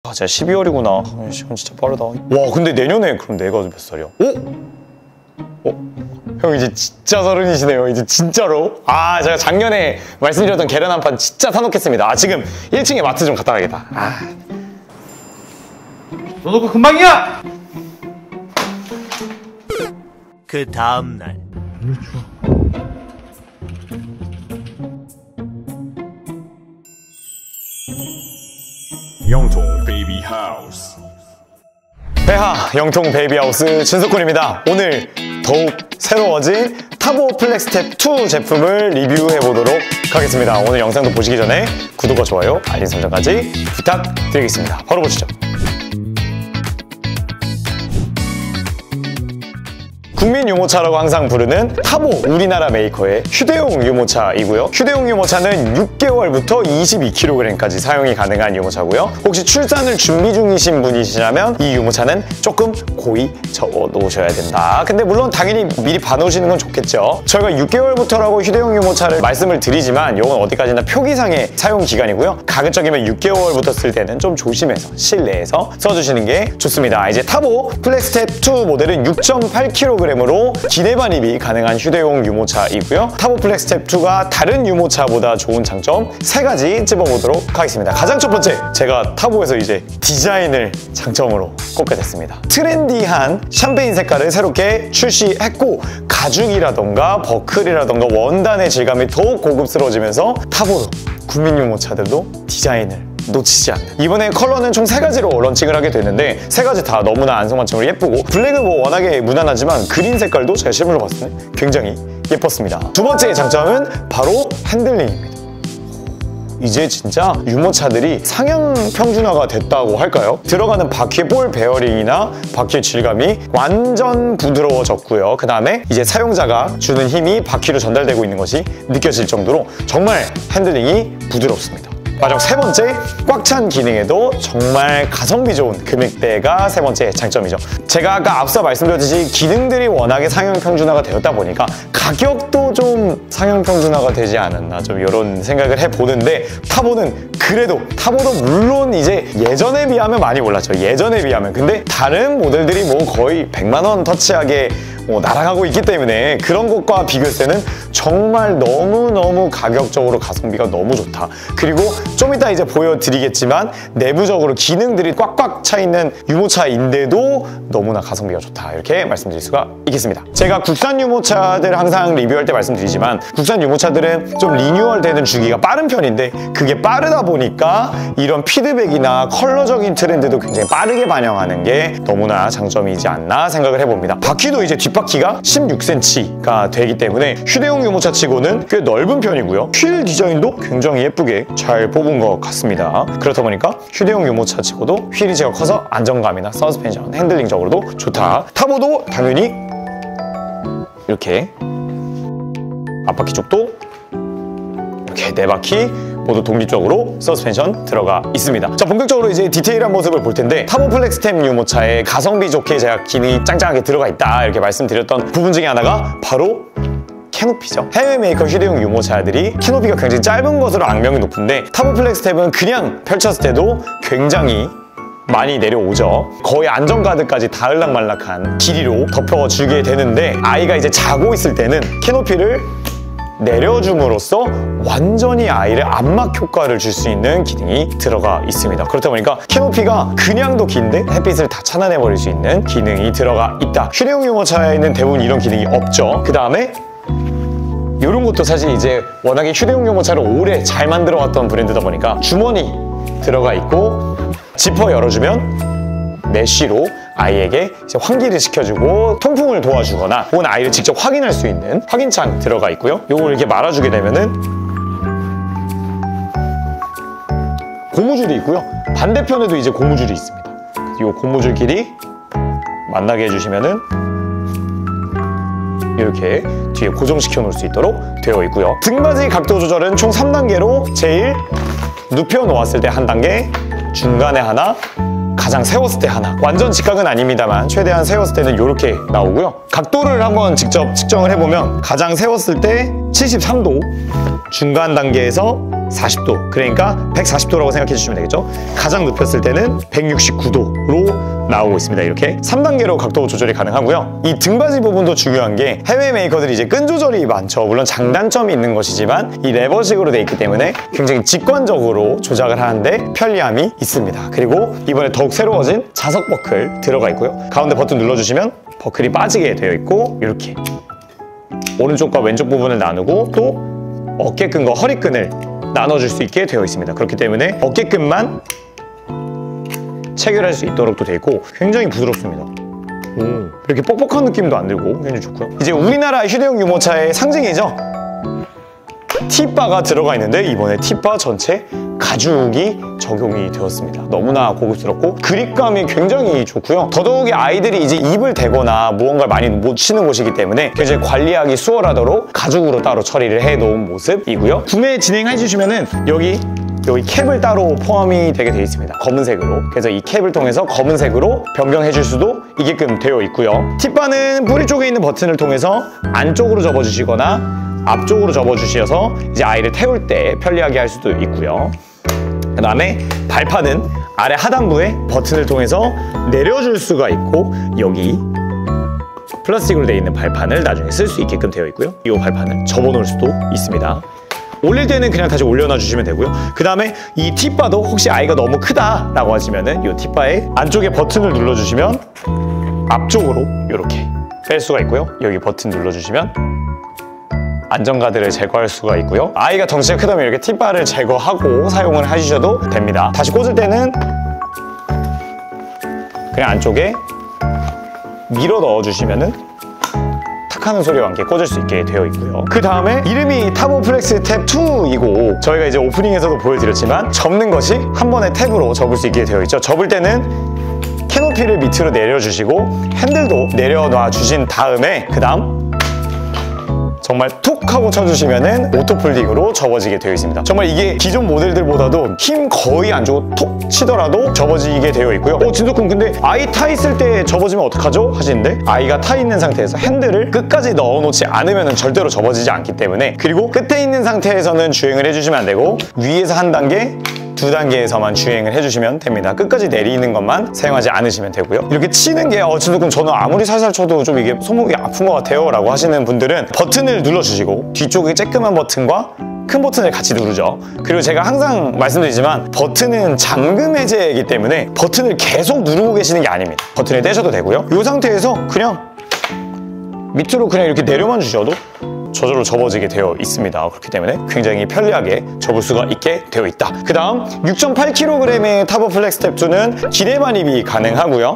아 진짜 12월이구나. 시간 진짜 빠르다. 와 근데 내년에 그럼 내가 몇 살이야? 형 이제 진짜 서른이시네요. 이제 진짜로. 아 제가 작년에 말씀드렸던 계란 한 판 진짜 사놓겠습니다. 아 지금 1층에 마트 좀 갔다 와야겠다. 너도 그 금방이야! 그 다음날 영통 베이비 하우스. 배하 영통 베이비하우스 진석군입니다. 오늘 더욱 새로워진 타보 플렉스텝 2 제품을 리뷰해보도록 하겠습니다. 오늘 영상도 보시기 전에 구독과 좋아요, 알림 설정까지 부탁드리겠습니다. 바로 보시죠. 국민 유모차라고 항상 부르는 타보 우리나라 메이커의 휴대용 유모차이고요. 휴대용 유모차는 6개월부터 22kg까지 사용이 가능한 유모차고요. 혹시 출산을 준비 중이신 분이시라면 이 유모차는 조금 고이 적어 놓으셔야 된다. 근데 물론 당연히 미리 봐놓으시는 건 좋겠죠. 저희가 6개월부터라고 휴대용 유모차를 말씀을 드리지만 이건 어디까지나 표기상의 사용 기간이고요. 가급적이면 6개월부터 쓸 때는 좀 조심해서 실내에서 써주시는 게 좋습니다. 이제 타보 플렉스텝 2 모델은 6.8kg 으로 기내 반입이 가능한 휴대용 유모차이고요. 타보 플렉스텝 2가 다른 유모차보다 좋은 장점 3가지 찝어보도록 하겠습니다. 가장 첫 번째, 제가 타보에서 이제 디자인을 장점으로 꼽게 됐습니다. 트렌디한 샴페인 색깔을 새롭게 출시했고 가죽이라던가 버클이라던가 원단의 질감이 더욱 고급스러워지면서 타보도 국민 유모차들도 디자인을 놓치지 않는. 이번에 컬러는 총 3가지로 런칭을 하게 됐는데 3가지 다 너무나 안성맞춤으로 예쁘고 블랙은 뭐 워낙에 무난하지만 그린 색깔도 제가 실물로 봤을 때 굉장히 예뻤습니다. 두 번째 장점은 바로 핸들링입니다. 이제 진짜 유모차들이 상향 평준화가 됐다고 할까요? 들어가는 바퀴 볼 베어링이나 바퀴의 질감이 완전 부드러워졌고요. 그 다음에 이제 사용자가 주는 힘이 바퀴로 전달되고 있는 것이 느껴질 정도로 정말 핸들링이 부드럽습니다. 마지막 세 번째, 꽉 찬 기능에도 정말 가성비 좋은 금액대가 세 번째 장점이죠. 제가 아까 앞서 말씀드렸듯이 기능들이 워낙에 상향 평준화가 되었다 보니까 가격도 좀 상향 평준화가 되지 않았나 좀 이런 생각을 해보는데 타보는 그래도 타보도 물론 이제 예전에 비하면 많이 올랐죠. 예전에 비하면. 근데 다른 모델들이 뭐 거의 100만 원 터치하게 날아가고 있기 때문에 그런 것과 비교했을 때는 정말 너무너무 가격적으로 가성비가 너무 좋다. 그리고 좀 이따 이제 보여드리겠지만 내부적으로 기능들이 꽉꽉 차 있는 유모차인데도 너무나 가성비가 좋다. 이렇게 말씀드릴 수가 있겠습니다. 제가 국산 유모차들 항상 리뷰할 때 말씀드리지만 국산 유모차들은 좀 리뉴얼되는 주기가 빠른 편인데 그게 빠르다 보니까 이런 피드백이나 컬러적인 트렌드도 굉장히 빠르게 반영하는 게 너무나 장점이지 않나 생각을 해봅니다. 바퀴도 이제 뒷바퀴가 16cm가 되기 때문에 휴대용 유모차 치고는 꽤 넓은 편이고요. 휠 디자인도 굉장히 예쁘게 잘 뽑은 것 같습니다. 그렇다 보니까 휴대용 유모차 치고도 휠이 제가 커서 안정감이나 서스펜션, 핸들링적으로도 좋다. 타보도 당연히 이렇게 앞바퀴 쪽도 이렇게 4바퀴 모두 독립적으로 서스펜션 들어가 있습니다. 자, 본격적으로 이제 디테일한 모습을 볼 텐데 타보 플렉스텝 유모차에 가성비 좋게 제가 기능이 짱짱하게 들어가 있다 이렇게 말씀드렸던 부분 중에 하나가 바로 캐노피죠. 해외 메이커 휴대용 유모차들이 캐노피가 굉장히 짧은 것으로 악명이 높은데 타보 플렉스텝은 그냥 펼쳤을 때도 굉장히 많이 내려오죠. 거의 안전가드까지 다을락말락한 길이로 덮어주게 되는데 아이가 이제 자고 있을 때는 캐노피를 내려줌으로써 완전히 아이를 안막 효과를 줄 수 있는 기능이 들어가 있습니다. 그렇다 보니까 캐노피가 그냥도 긴데 햇빛을 다 차단해버릴 수 있는 기능이 들어가 있다. 휴대용 유모차에는 대부분 이런 기능이 없죠. 그 다음에 이런 것도 사실 이제 워낙에 휴대용 유모차를 오래 잘 만들어왔던 브랜드다 보니까 주머니 들어가 있고 지퍼 열어주면 메쉬로 아이에게 이제 환기를 시켜주고 통풍을 도와주거나 혹은 아이를 직접 확인할 수 있는 확인창 들어가 있고요. 요걸 이렇게 말아주게 되면은 고무줄이 있고요. 반대편에도 이제 고무줄이 있습니다. 이 고무줄끼리 만나게 해주시면은 이렇게 뒤에 고정시켜 놓을 수 있도록 되어 있고요. 등받이 각도 조절은 총 3단계로 제일 눕혀 놓았을 때 한 단계, 중간에 하나, 가장 세웠을 때 하나. 완전 직각은 아닙니다만 최대한 세웠을 때는 이렇게 나오고요. 각도를 한번 직접 측정을 해보면 가장 세웠을 때 73도, 중간 단계에서 40도, 그러니까 140도라고 생각해 주시면 되겠죠. 가장 높였을 때는 169도로 나오고 있습니다. 이렇게 3단계로 각도 조절이 가능하고요. 이 등받이 부분도 중요한 게 해외 메이커들이 이제 끈 조절이 많죠. 물론 장단점이 있는 것이지만 이 레버식으로 돼 있기 때문에 굉장히 직관적으로 조작을 하는데 편리함이 있습니다. 그리고 이번에 더욱 새로워진 자석 버클 들어가 있고요. 가운데 버튼 눌러주시면 버클이 빠지게 되어 있고 이렇게 오른쪽과 왼쪽 부분을 나누고 또 어깨끈과 허리끈을 나눠줄 수 있게 되어 있습니다. 그렇기 때문에 어깨끈만 체결할 수 있도록 또 되어 있고 굉장히 부드럽습니다. 이렇게 뻑뻑한 느낌도 안 들고 굉장히 좋고요. 이제 우리나라 휴대용 유모차의 상징이죠. T바가 들어가 있는데 이번에 T바 전체 가죽이 적용이 되었습니다. 너무나 고급스럽고 그립감이 굉장히 좋고요. 더더욱이 아이들이 이제 입을 대거나 무언가를 많이 못 치는 곳이기 때문에 굉장히 관리하기 수월하도록 가죽으로 따로 처리를 해놓은 모습이고요. 구매 진행해 주시면은 여기 캡을 따로 포함이 되게 되어 있습니다. 검은색으로. 그래서 이 캡을 통해서 검은색으로 변경해 줄 수도 있게끔 되어 있고요. T바는 뿌리 쪽에 있는 버튼을 통해서 안쪽으로 접어주시거나 앞쪽으로 접어주셔서 이제 아이를 태울 때 편리하게 할 수도 있고요. 그 다음에 발판은 아래 하단부에 버튼을 통해서 내려줄 수가 있고 여기 플라스틱으로 되어 있는 발판을 나중에 쓸 수 있게끔 되어 있고요. 이 발판을 접어놓을 수도 있습니다. 올릴 때는 그냥 다시 올려놔 주시면 되고요. 그 다음에 이 T바도 혹시 아이가 너무 크다라고 하시면은 이 T바의 안쪽에 버튼을 눌러주시면 앞쪽으로 이렇게 뺄 수가 있고요. 여기 버튼 눌러주시면 안전가드를 제거할 수가 있고요. 아이가 덩치가 크다면 이렇게 T바를 제거하고 사용을 해주셔도 됩니다. 다시 꽂을 때는 그냥 안쪽에 밀어 넣어주시면은 탁 하는 소리와 함께 꽂을 수 있게 되어 있고요. 그 다음에 이름이 타보 플렉스 탭 2이고 저희가 이제 오프닝에서도 보여드렸지만 접는 것이 한 번에 탭으로 접을 수 있게 되어 있죠. 접을 때는 캐노피를 밑으로 내려주시고 핸들도 내려놔 주신 다음에 그 다음 정말 툭 하고 쳐주시면은 오토폴딩으로 접어지게 되어 있습니다. 정말 이게 기존 모델들보다도 힘 거의 안 주고 톡 치더라도 접어지게 되어 있고요. 진도쿤 근데 아이 타 있을 때 접어지면 어떡하죠? 하시는데 아이가 타 있는 상태에서 핸들을 끝까지 넣어놓지 않으면 절대로 접어지지 않기 때문에 그리고 끝에 있는 상태에서는 주행을 해주시면 안 되고 위에서 한 단계 2단계에서만 주행을 해주시면 됩니다. 끝까지 내리는 것만 사용하지 않으시면 되고요. 이렇게 치는 게 진도군 저는 아무리 살살 쳐도 좀 이게 손목이 아픈 것 같아요 라고 하시는 분들은 버튼을 눌러주시고 뒤쪽에 쬐끄만 버튼과 큰 버튼을 같이 누르죠. 그리고 제가 항상 말씀드리지만 버튼은 잠금 해제이기 때문에 버튼을 계속 누르고 계시는 게 아닙니다. 버튼을 떼셔도 되고요. 이 상태에서 그냥 밑으로 그냥 이렇게 내려만 주셔도 저절로 접어지게 되어 있습니다. 그렇기 때문에 굉장히 편리하게 접을 수가 있게 되어 있다. 그 다음 6.8kg의 타보 플렉스 탭 2는 기내 반입이 가능하고요.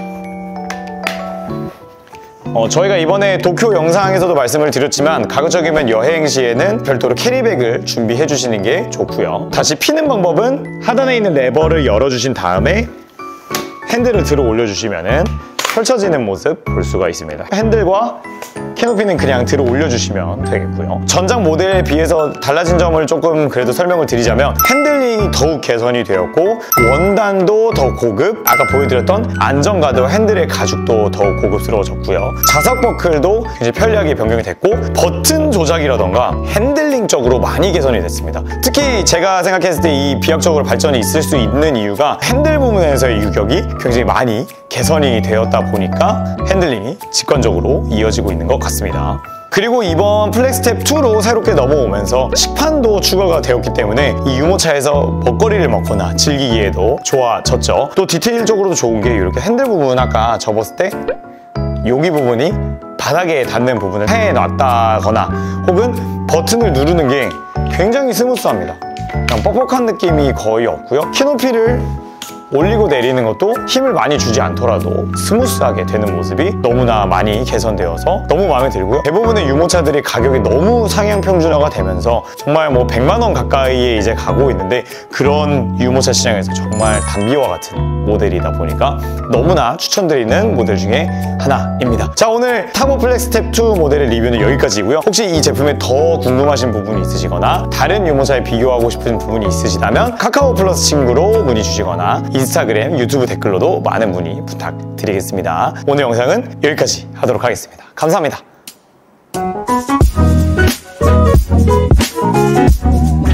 저희가 이번에 도쿄 영상에서도 말씀을 드렸지만 가급적이면 여행 시에는 별도로 캐리백을 준비해 주시는 게 좋고요. 다시 피는 방법은 하단에 있는 레버를 열어주신 다음에 핸들을 들어 올려주시면은 펼쳐지는 모습 볼 수가 있습니다. 핸들과 캐노피는 그냥 들어 올려주시면 되겠고요. 전작 모델에 비해서 달라진 점을 조금 그래도 설명을 드리자면 핸들링이 더욱 개선이 되었고 원단도 더 고급, 아까 보여드렸던 안전가드와 핸들의 가죽도 더욱 고급스러워졌고요. 자석 버클도 굉장히 편리하게 변경이 됐고 버튼 조작이라던가 핸들링 쪽으로 많이 개선이 됐습니다. 특히 제가 생각했을 때 이 비약적으로 발전이 있을 수 있는 이유가 핸들 부분에서의 유격이 굉장히 많이 개선이 되었다 보니까 핸들링이 직관적으로 이어지고 있는 것 같습니다. 그리고 이번 플렉스 탭 2로 새롭게 넘어오면서 식판도 추가가 되었기 때문에 이 유모차에서 먹거리를 먹거나 즐기기에도 좋아졌죠. 또 디테일적으로도 좋은 게 이렇게 핸들 부분 아까 접었을 때 여기 부분이 바닥에 닿는 부분을 해놨다거나 혹은 버튼을 누르는 게 굉장히 스무스합니다. 그냥 뻑뻑한 느낌이 거의 없고요. 키높이를 올리고 내리는 것도 힘을 많이 주지 않더라도 스무스하게 되는 모습이 너무나 많이 개선되어서 너무 마음에 들고요. 대부분의 유모차들이 가격이 너무 상향 평준화가 되면서 정말 뭐 100만 원 가까이에 이제 가고 있는데 그런 유모차 시장에서 정말 단비와 같은 모델이다 보니까 너무나 추천드리는 모델 중에 하나입니다. 자, 오늘 타보 플렉스 탭 2 모델의 리뷰는 여기까지고요. 혹시 이 제품에 더 궁금하신 부분이 있으시거나 다른 유모차에 비교하고 싶은 부분이 있으시다면 카카오 플러스 친구로 문의 주시거나 이 인스타그램, 유튜브 댓글로도 많은 문의 부탁드리겠습니다. 오늘 영상은 여기까지 하도록 하겠습니다. 감사합니다.